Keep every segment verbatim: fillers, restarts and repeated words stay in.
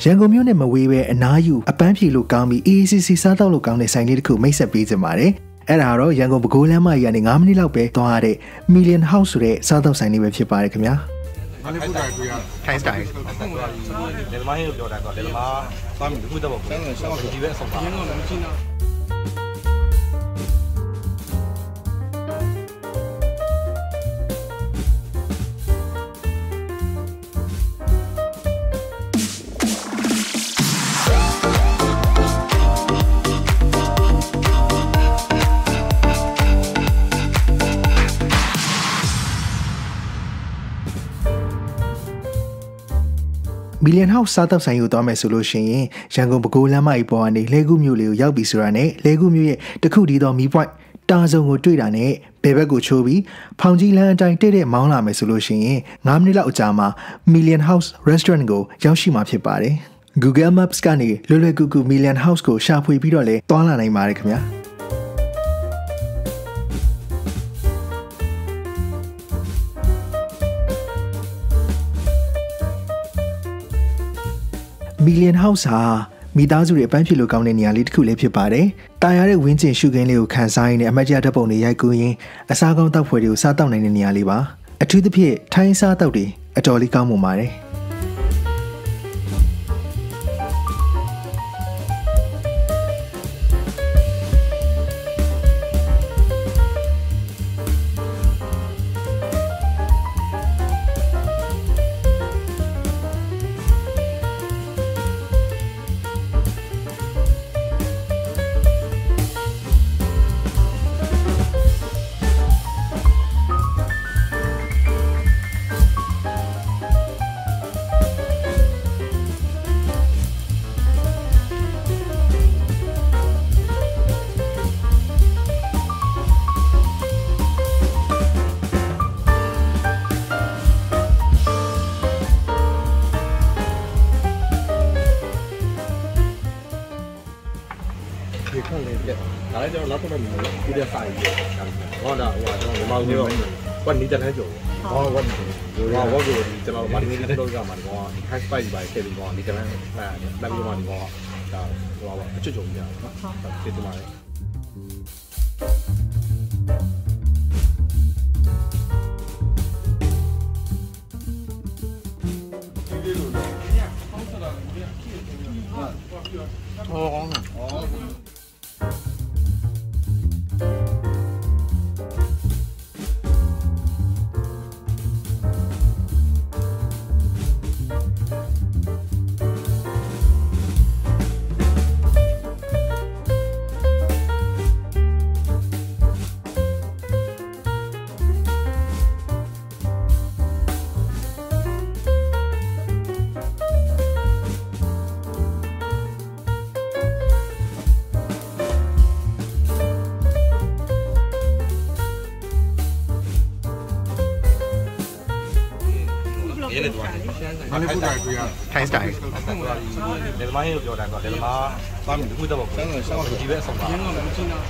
ရန်ကုန်မြို့နဲ့မဝေးပဲအနားယူအပန်းဖြေလို့ကောင်းပြီး A A C C စားတောက်လို့ကောင်းတဲ့ဆိုင်လေးတစ်ခုမိတ်ဆက်ပေးကြပါတယ်အဲ့ဒါတော့ရန်ကုန်ပဲခူးလမ်းမကြီးကနေ၅မိနစ်လောက်ပဲသွားရတဲ့ Million House ဆိုတဲ့စားတောက်ဆိုင်လေးပဲဖြစ်ပါတယ်ခင်ဗျာငါလေးဖူးတိုင်းကိုရထိုင်းစတိုင်လေသမားဟင်းကိုပြောတာတော့လေသမားစားမိခုတော့ပေါ့ဒီပဲအဆုံးပါရင်းတော့မချင်းတော့ Million House စားတောက်ဆိုင်ကိုသွားမယ်ဆိုလို့ရှိရင်ရန်ကုန်ပဲခူးလမ်းမကြီးပေါ်ကနေလဲကူးမြို့လေးကိုရောက်ပြီဆိုတာနဲ့လဲကူးမြို့ရဲ့တခုတည်းသောမီးပွိုင့်တာစုံကိုတွေ့တာနဲ့ဘယ်ဘက်ကိုချိုးပြီးဖောင်ကြီးလမ်းအတိုင်းတဲ့တဲ့မောင်းလာမယ်ဆိုလို့ရှိရင်၅မိနစ်လောက်အကြာမှာ Million House Restaurant ကိုရောက်ရှိမှာဖြစ်ပါတယ် Google Maps ကနေလွယ်လွယ်ကူကူ Million House ကိုရှာဖွေပြီးတော့လဲသွားလာနိုင်ပါတယ်ခင်ဗျာMillion House ဟာမိသားစုတွေအပန်းဖြေလို့ကောင်းတဲ့နေရာလေးတစ်ခုလေးဖြစ်ပါတယ်။တာယာတဲ့ဝင်းကျင်ရှုခင်းလေးကိုခန်းစားရင်းနဲ့အမတ်ကျဓာတ်ပုံတွေရိုက်ကူးရင်းအစားကောင်းတောက်ဖွယ်တွေကိုစားတောက်နိုင်တဲ့နေရာလေးပါ။အထူးသဖြင့်ထိုင်းစားတောက်တွေအတော်လေးကောင်းမွန်ပါတယ်။ဒါလည်းကျွန်တော်နောက်ဆုံးမှမြင်လို့ဒီတဲ့စာကြီးဟောတာဟိုကျွန်တော်မြန်မာမျိုးဝတ်နေတယ်လည်းကြုံဟောဝတ်နေတယ်ဟောဝတ်ကိုကျွန်တော်မာတင်နေတော့ကမှာဒီကောင်က high spice ပါခဲ့ပြီးကောင်ဒီတန်းမှန်လက်ပြီးမှဒီကောင်ကဒါဟိုပါအချွတ်ချုံပြနော်ဟုတ်ဖြစ်သွားတယ်ဟောကောင်းတယ်ငါလေးဖူးတိုင်းကိုရထိုင်းစတိုင်လေသမားဟင်းကိုပြောတာတော့လေသမားစားမိခုတော့ပေါ့ဒီပဲအဆုံးပါရင်းတော့မချင်းတော့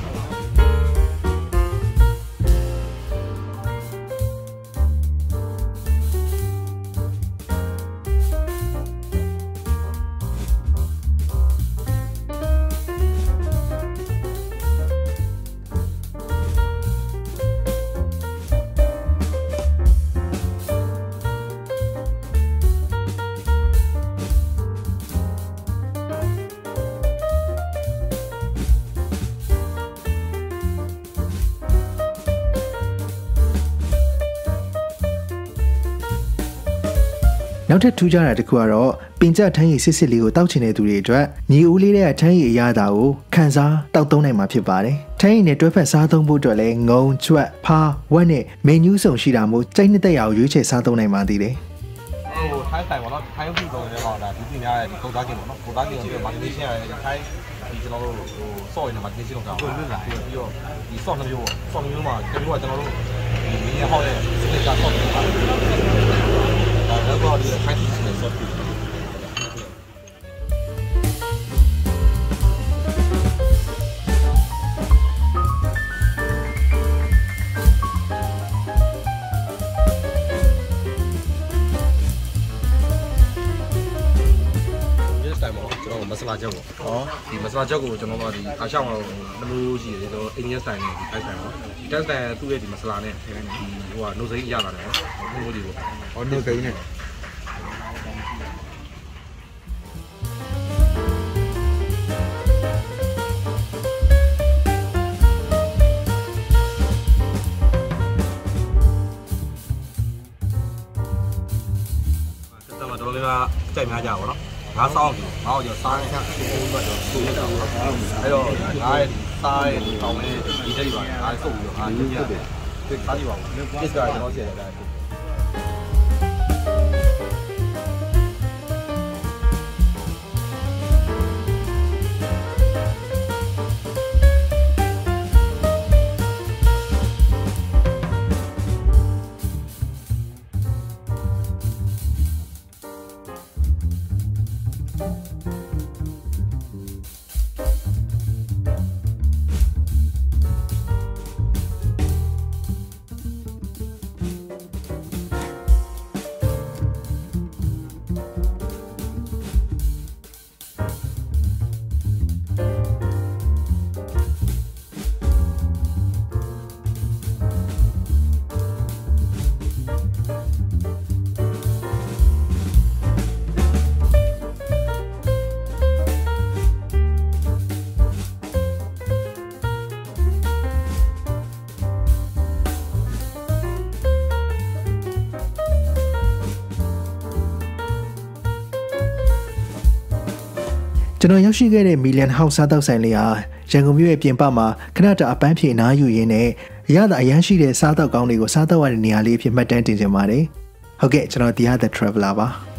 နောက်ထပ်ထူးခြားတာတစ်ခုကတော့ပင်ကျထန်းရည်စစ်စစ်လေးကိုတောက်ချင်တဲ့သူတွေအတွက်ညီဦးလေးတဲ့ထန်းရည်အရသာကိုခန်းစားတောက်သုံးနိုင်မှာဖြစ်ပါတယ်။ထန်းရည်နဲ့တွဲဖက်စားသုံးဖို့အတွက်လည်းငုံ၊ကျွတ်၊ဖား၊ဝက်နဲ့မင်းညူးစုံရှိတာမို့ကြိုက်နှစ်သက်ရအောင်ရွေးချယ်စားသုံးနိုင်ပါသေးတယ်။ဟိုထိုင်းဆိုင်ပေါ့နော်ထိုင်းဖူးတော့လည်းဟောတာဒီပြင်များတဲ့ဒီကုတ်သားကင်ပေါ့နော်ကုတ်သားကင်ကိုမာဂနီရှင်းရတယ်ထိုင်းဒီကျွန်တော်တို့ဟိုဆော့ရင်မာဂနီရှင်းတော့ကောင်းတယ်ပြီးတော့ဒီဆော့နှမျိုးပေါ့ဆော့နှမျိုးမှာကျွန်တော်တို့ကကျွန်တော်တို့ဒီမင်းရဟောတဲ့စနစ်ကဆော့နေတာဒါတော့ဒီထိုင်းစီစဉ်ဆော့ပြီးမဆလာချက်ပေါ့ဟောဒီမဆလာချက်ကိုကျွန်တော်တို့ဒီအာရှမှာမလို့ရှိတယ်တော့အိန္ဒိယစတိုင်နဲ့ဒီတိုက်ဆိုင်ပေါ့ဒီတိုက်ဆိုင်သူ့ရဲ့ဒီမဆလာနဲ့ဒီဟိုကနိုစိမ်းရလာတယ်နော်ဟိုဒီပေါ့ဟောနိုစိမ်းနဲ့တော်လေးကကြိုက်များကြပါတော့ငါစောင်းပြီငါ့ကိုစားရချက်ပုံပုံတော့ဆိုနေတာပေါ့အဲ့တော့ငါရဲ့စားရဲ့တောင်းလေးဒီတက်ပါငါစုပ်ပြီးတော့ငါညညတယ်စားကြည့်ပါဦး kiss ကကျွန်တော်စီရတယ်ဒါကျွန်တော်ရောက်ရှိခဲ့တဲ့ Million House စားတောက်ဆိုင်လေးဟာရန်ကုန်မြို့ရဲ့ပြင်ပမှာခဏတာအပန်းဖြေနားယူရင်းနဲ့ရတာအရန်ရှိတဲ့စားတောက်ကောင်းတွေကိုစားတောက်ရတဲ့နေရာလေးအဖြစ်မှတ်တမ်းတင်ကြပါတယ်။ဟုတ်ကဲ့ကျွန်တော်ဒီဟာ The Traveler ပါ။